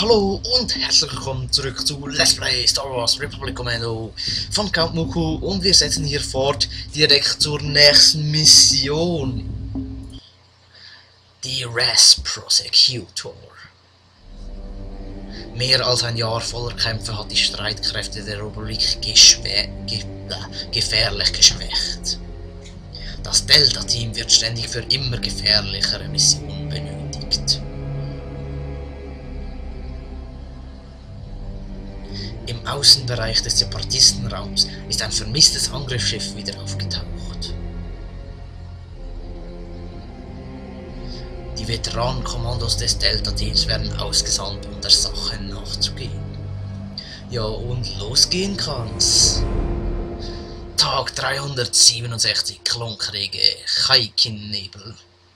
Hallo und herzlich willkommen zurück zu Let's Play Star Wars Republic Commando von Count Dooku und wir setzen hier fort direkt zur nächsten Mission. Die Res Prosecutor. Mehr als ein Jahr voller Kämpfe hat die Streitkräfte der Republik gefährlich geschwächt. Das Delta-Team wird ständig für immer gefährlichere Missionen benötigt. Im Außenbereich des Separatistenraums ist ein vermisstes Angriffsschiff wieder aufgetaucht. Die Veteranenkommandos des Delta-Teams werden ausgesandt, um der Sache nachzugehen. Ja, und losgehen kann's. Tag 367, Klonkriege, Chaikin-Nebel.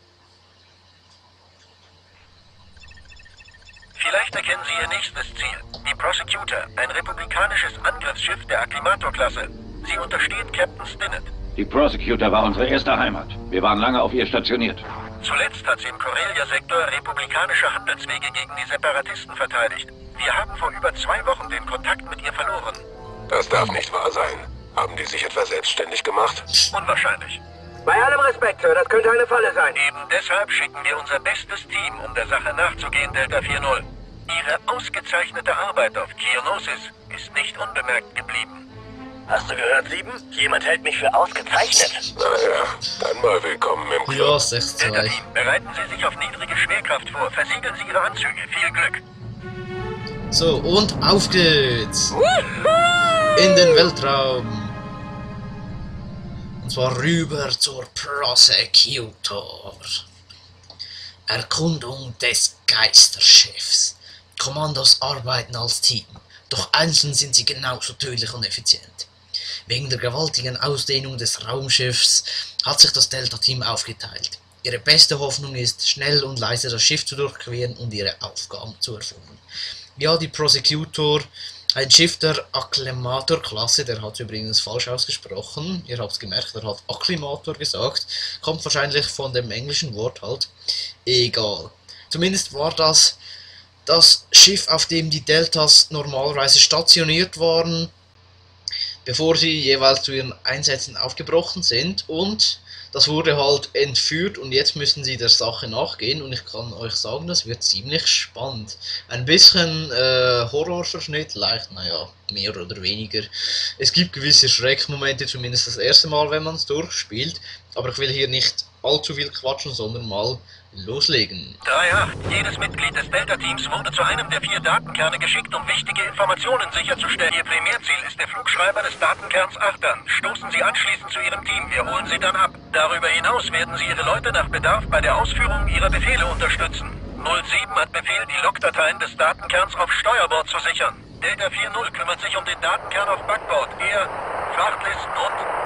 Vielleicht erkennen Sie Ihr nächstes Ziel. Die Prosecutor, ein republikanisches Angriffsschiff der Acclimator-Klasse. Sie untersteht Captain Stinnett. Die Prosecutor war unsere erste Heimat. Wir waren lange auf ihr stationiert. Zuletzt hat sie im Corellia-Sektor republikanische Handelswege gegen die Separatisten verteidigt. Wir haben vor über 2 Wochen den Kontakt mit ihr verloren. Das darf nicht wahr sein. Haben die sich etwa selbstständig gemacht? Unwahrscheinlich. Bei allem Respekt, Sir, das könnte eine Falle sein. Eben deshalb schicken wir unser bestes Team, um der Sache nachzugehen, Delta 4-0. Ihre ausgezeichnete Arbeit auf Geonosis ist nicht unbemerkt geblieben. Hast du gehört, 7? Jemand hält mich für ausgezeichnet. Naja, dann mal willkommen im Club. Ja, 6-2. Delta-Team, bereiten Sie sich auf niedrige Schwerkraft vor. Versiegeln Sie Ihre Anzüge. Viel Glück. So, und auf geht's! In den Weltraum! Und zwar rüber zur Prosecutor. Erkundung des Geisterschiffs. Kommandos arbeiten als Team, doch einzeln sind sie genauso tödlich und effizient. Wegen der gewaltigen Ausdehnung des Raumschiffs hat sich das Delta-Team aufgeteilt. Ihre beste Hoffnung ist, schnell und leise das Schiff zu durchqueren und ihre Aufgaben zu erfüllen. Ja, die Prosecutor, ein Schiff der Acclimator-Klasse, der hat übrigens falsch ausgesprochen, ihr habt gemerkt, er hat Acclimator gesagt, kommt wahrscheinlich von dem englischen Wort halt, egal. Zumindest war das Schiff, auf dem die Deltas normalerweise stationiert waren, bevor sie jeweils zu ihren Einsätzen aufgebrochen sind, und das wurde halt entführt und jetzt müssen sie der Sache nachgehen und ich kann euch sagen, das wird ziemlich spannend. Ein bisschen Horrorverschnitt, leicht, naja, mehr oder weniger. Es gibt gewisse Schreckmomente, zumindest das erste Mal, wenn man es durchspielt, aber ich will hier nicht allzu viel quatschen, sondern mal loslegen. 3-8. Jedes Mitglied des Delta-Teams wurde zu einem der 4 Datenkerne geschickt, um wichtige Informationen sicherzustellen. Ihr Primärziel ist der Flugschreiber des Datenkerns 8 an. Stoßen Sie anschließend zu Ihrem Team. Wir holen Sie dann ab. Darüber hinaus werden Sie Ihre Leute nach Bedarf bei der Ausführung Ihrer Befehle unterstützen. 07 hat Befehl, die Logdateien des Datenkerns auf Steuerbord zu sichern. Delta 4-0 kümmert sich um den Datenkern auf Backbord. Er, Frachtlisten und...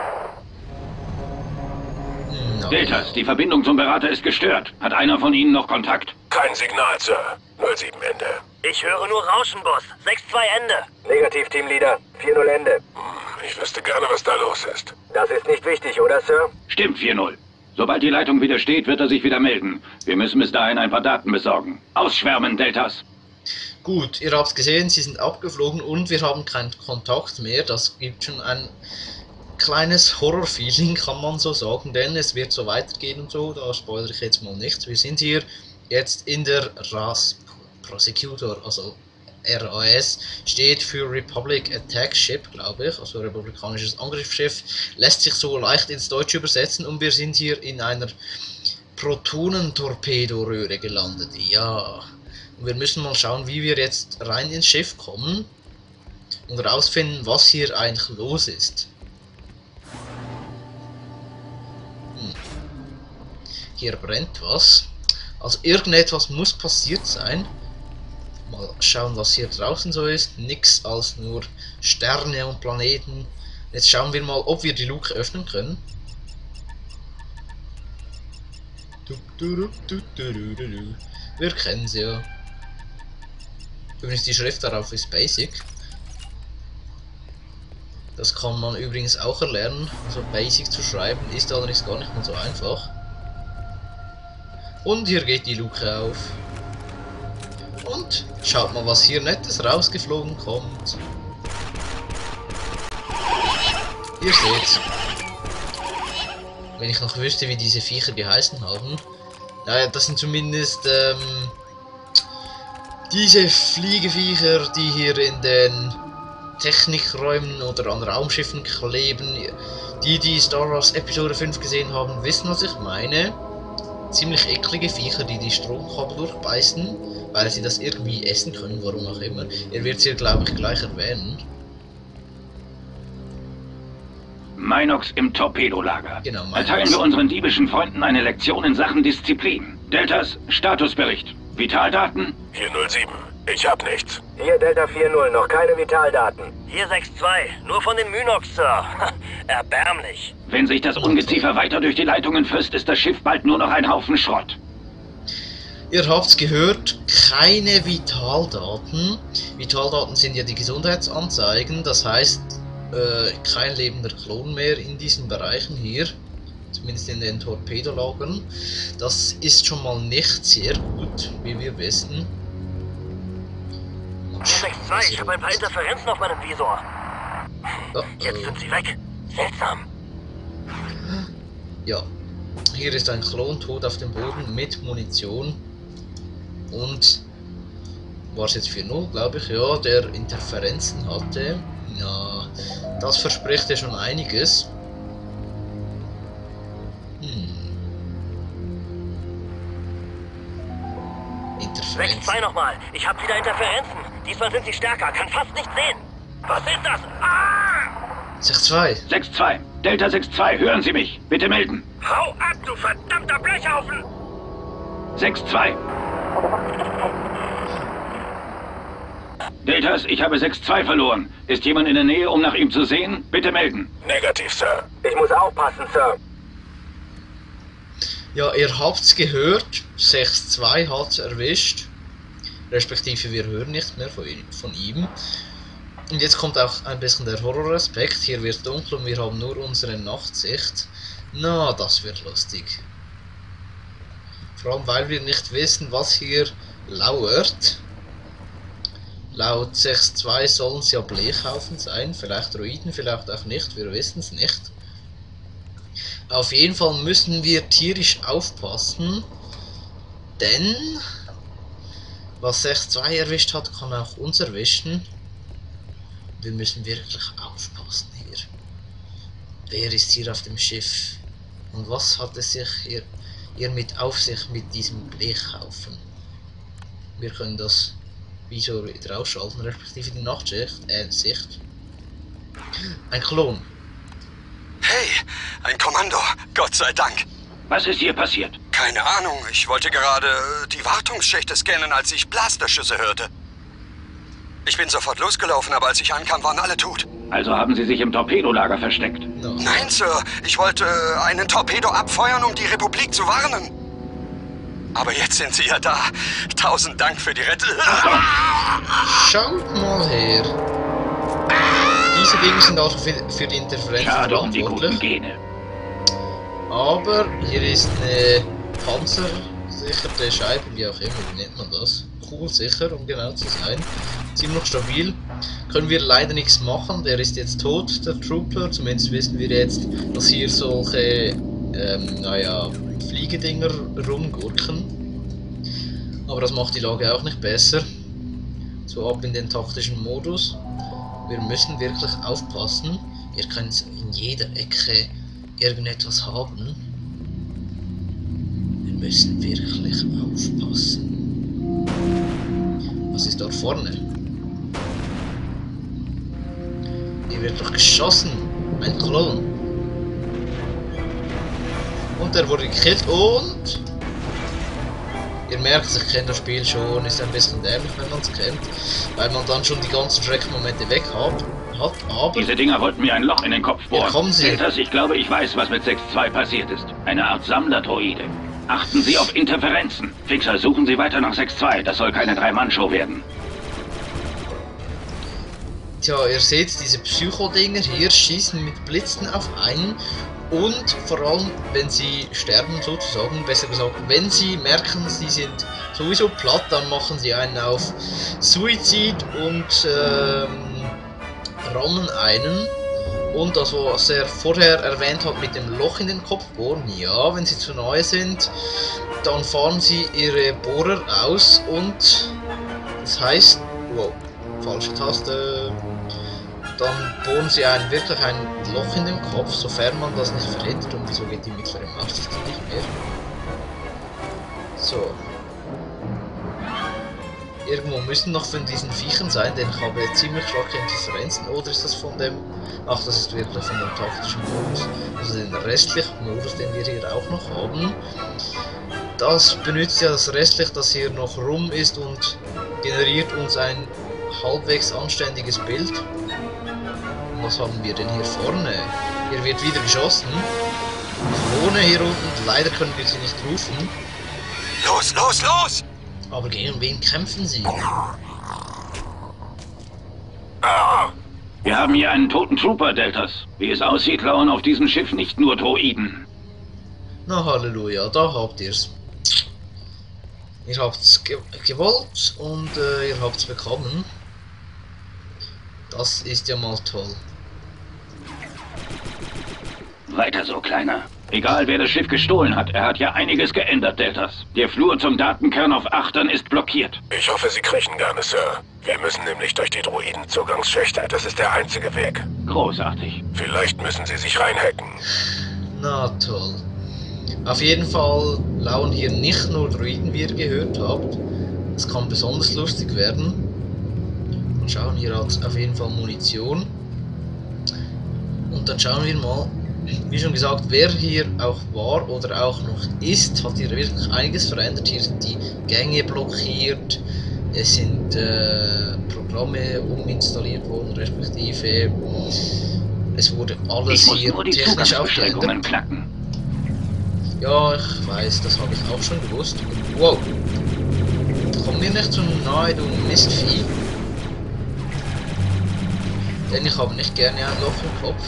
Deltas, die Verbindung zum Berater ist gestört. Hat einer von Ihnen noch Kontakt? Kein Signal, Sir. 07 Ende. Ich höre nur Rauschen, Boss. 6-2 Ende. Negativ, Teamleader. 4-0 Ende. Ich wüsste gerne, was da los ist. Das ist nicht wichtig, oder, Sir? Stimmt, 4-0. Sobald die Leitung wieder steht, wird er sich wieder melden. Wir müssen bis dahin ein paar Daten besorgen. Ausschwärmen, Deltas. Gut, ihr habt gesehen, sie sind abgeflogen und wir haben keinen Kontakt mehr. Das gibt schon ein kleines Horror-Feeling, kann man so sagen, denn es wird so weitergehen und so, da spoilere ich jetzt mal nichts. Wir sind hier jetzt in der RAS Prosecutor, also RAS steht für Republic Attack Ship, glaube ich, also republikanisches Angriffsschiff, lässt sich so leicht ins Deutsche übersetzen und wir sind hier in einer Protonentorpedoröhre gelandet, ja. Und wir müssen mal schauen, wie wir jetzt rein ins Schiff kommen und herausfinden, was hier eigentlich los ist. Hier brennt was. Also irgendetwas muss passiert sein. Mal schauen, was hier draußen so ist. Nix als nur Sterne und Planeten. Jetzt schauen wir mal, ob wir die Luke öffnen können. Wir kennen sie ja. Übrigens die Schrift darauf ist Basic. Das kann man übrigens auch erlernen. Also Basic zu schreiben ist allerdings gar nicht mal so einfach. Und hier geht die Luke auf. Und schaut mal, was hier Nettes rausgeflogen kommt. Ihr seht's. Wenn ich noch wüsste, wie diese Viecher geheißen haben. Naja, das sind zumindest diese Fliegeviecher, die hier in den Technikräumen oder an Raumschiffen kleben. Die Star Wars Episode 5 gesehen haben, wissen, was ich meine. Ziemlich eklige Viecher, die die Stromkabel durchbeißen, weil sie das irgendwie essen können, warum auch immer. Er wird es hier, glaube ich, gleich erwähnen. Minox im Torpedolager. Genau, Minox. Erteilen wir unseren diebischen Freunden eine Lektion in Sachen Disziplin. Deltas, Statusbericht. Vitaldaten? Hier 07. Ich hab nichts. Hier Delta 4-0, noch keine Vitaldaten. Hier 6-2, nur von den Minox, Sir. Erbärmlich. Wenn sich das Ungeziefer weiter durch die Leitungen frisst, ist das Schiff bald nur noch ein Haufen Schrott. Ihr habt's gehört, keine Vitaldaten. Vitaldaten sind ja die Gesundheitsanzeigen, das heißt, kein lebender Klon mehr in diesen Bereichen hier. Zumindest in den Torpedolagern. Das ist schon mal nicht sehr gut, wie wir wissen. Hier 6-2, ich habe ein paar Interferenzen auf meinem Visor. Jetzt sind sie weg. Seltsam. Ja, hier ist ein Klon tot auf dem Boden mit Munition. Und war es jetzt 4-0, glaube ich, ja, der Interferenzen hatte. Ja, das verspricht ja schon einiges. Interferenzen. 6-2 nochmal. Ich habe wieder Interferenzen. Diesmal sind sie stärker. Kann fast nicht sehen. Was ist das? Ah! 6-2. 6-2. Delta 6-2, hören Sie mich. Bitte melden. Hau ab, du verdammter Blechhaufen! 6-2. Deltas, ich habe 6-2 verloren. Ist jemand in der Nähe, um nach ihm zu sehen? Bitte melden. Negativ, Sir. Ich muss aufpassen, Sir. Ja, ihr habt's gehört. 6-2 hat's erwischt. Respektive wir hören nichts mehr von ihm. Und jetzt kommt auch ein bisschen der Horroraspekt. Hier wird dunkel und wir haben nur unsere Nachtsicht. Na, das wird lustig. Vor allem, weil wir nicht wissen, was hier lauert. Laut 6.2 sollen es ja Blechhaufen sein. Vielleicht Droiden, vielleicht auch nicht. Wir wissen es nicht. Auf jeden Fall müssen wir tierisch aufpassen. Denn was 6.2 erwischt hat, kann auch uns erwischen. Wir müssen wirklich aufpassen hier. Wer ist hier auf dem Schiff? Und was hat es sich hier mit auf sich mit diesem Blechhaufen? Wir können das Visor wieder ausschalten, respektive die Nachtsicht. Sicht. Ein Klon. Hey, ein Kommando. Gott sei Dank. Was ist hier passiert? Keine Ahnung. Ich wollte gerade die Wartungsschächte scannen, als ich Blasterschüsse hörte. Ich bin sofort losgelaufen, aber als ich ankam, waren alle tot. Also haben Sie sich im Torpedolager versteckt? No. Nein, Sir. Ich wollte einen Torpedo abfeuern, um die Republik zu warnen. Aber jetzt sind Sie ja da. 1000 Dank für die Rettung. Schaut mal her. Diese Dinge sind also für die Interferenz verantwortlich. Gene. Aber hier ist eine panzersicherte Scheibe, wie auch immer, wie nennt man das? Kugelsicher, um genau zu sein. Ziemlich stabil. Können wir leider nichts machen, der ist jetzt tot, der Trooper. Zumindest wissen wir jetzt, dass hier solche, naja, Fliegedinger rumgurken. Aber das macht die Lage auch nicht besser. So, ab in den taktischen Modus. Wir müssen wirklich aufpassen. Ihr könnt in jeder Ecke irgendetwas haben. Wir müssen wirklich aufpassen. Was ist dort vorne? Hier wird doch geschossen. Ein Klon. Und der wurde gekillt und... Ihr merkt, ich kenne das Spiel schon, ist ein bisschen dämlich, wenn man es kennt, weil man dann schon die ganzen Track-Momente weg hat, aber... Diese Dinger wollten mir ein Loch in den Kopf bohren. Hier kommen sie. Deltas, ich glaube, ich weiß, was mit 6.2 passiert ist. Eine Art Sammlerdroide. Achten Sie auf Interferenzen. Fixer, suchen Sie weiter nach 6.2, das soll keine 3-Mann-Show werden. ja, ihr seht, diese Psycho-Dinger hier schießen mit Blitzen auf einen. Und vor allem, wenn sie sterben sozusagen, besser gesagt, wenn sie merken, sie sind sowieso platt, dann machen sie einen auf Suizid und rammen einen. Und das, was er vorher erwähnt hat mit dem Loch in den Kopf bohren, ja, wenn sie zu nahe sind, dann fahren sie ihre Bohrer aus und das heißt, wow, falsche Taste. Dann bohren sie wirklich ein Loch in den Kopf, sofern man das nicht verhindert. Und wieso geht die mittlere Maustaste nicht mehr? So. Irgendwo müssen noch von diesen Viechern sein, denn ich habe ziemlich starke Interferenzen. Oder ist das von dem... Ach, das ist wirklich von dem taktischen Modus. Also den restlichen Modus, den wir hier auch noch haben. Das benutzt ja das restliche, das hier noch rum ist und generiert uns ein halbwegs anständiges Bild. Was haben wir denn hier vorne? Hier wird wieder geschossen. Drohne hier unten. Leider können wir sie nicht rufen. Los, los, los! Aber gegen wen kämpfen sie? Wir haben hier einen toten Trooper, Deltas. Wie es aussieht, lauern auf diesem Schiff nicht nur Droiden. Na Halleluja, da habt ihr's. Ihr habt's gewollt und ihr habt's bekommen. Das ist ja mal toll. Weiter so, Kleiner. Egal, wer das Schiff gestohlen hat, er hat ja einiges geändert, Deltas. Der Flur zum Datenkern auf Achtern ist blockiert. Ich hoffe, Sie kriechen gerne, Sir. Wir müssen nämlich durch die Droidenzugangsschächte. Das ist der einzige Weg. Großartig. Vielleicht müssen Sie sich reinhacken. Na toll. Auf jeden Fall lauern hier nicht nur Droiden, wie ihr gehört habt. Es kann besonders lustig werden. Und schauen, hier hat auf jeden Fall Munition. Und dann schauen wir mal. Wie schon gesagt, wer hier auch war oder auch noch ist, hat hier wirklich einiges verändert. Hier sind die Gänge blockiert, es sind Programme uminstalliert worden, respektive es wurde alles hier technisch aufgeändert. Knacken. Ja, ich weiß, das habe ich auch schon gewusst. Wow, komm mir nicht zu nahe, du Mistvieh. Denn ich habe nicht gerne ein Loch im Kopf.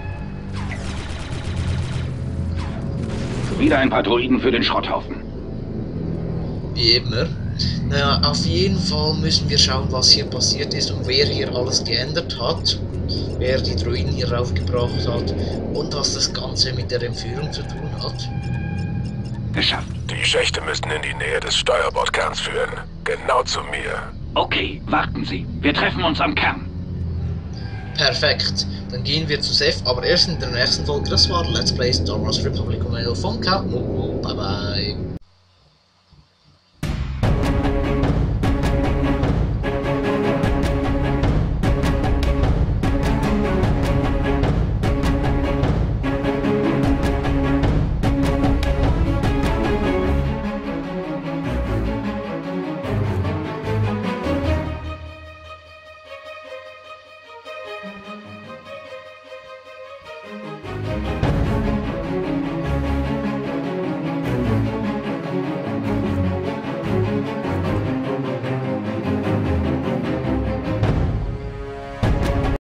Wieder ein paar Droiden für den Schrotthaufen. Wie immer. Naja, auf jeden Fall müssen wir schauen, was hier passiert ist und wer hier alles geändert hat. Wer die Droiden hier raufgebracht hat und was das Ganze mit der Entführung zu tun hat. Geschafft. Die Schächte müssten in die Nähe des Steuerbordkerns führen. Genau zu mir. Okay, warten Sie. Wir treffen uns am Kern. Perfekt. Dann gehen wir zu Seth, aber erst in der nächsten Folge. Das war Let's Play Star Wars Republic Commando von Count Moogle. Bye bye.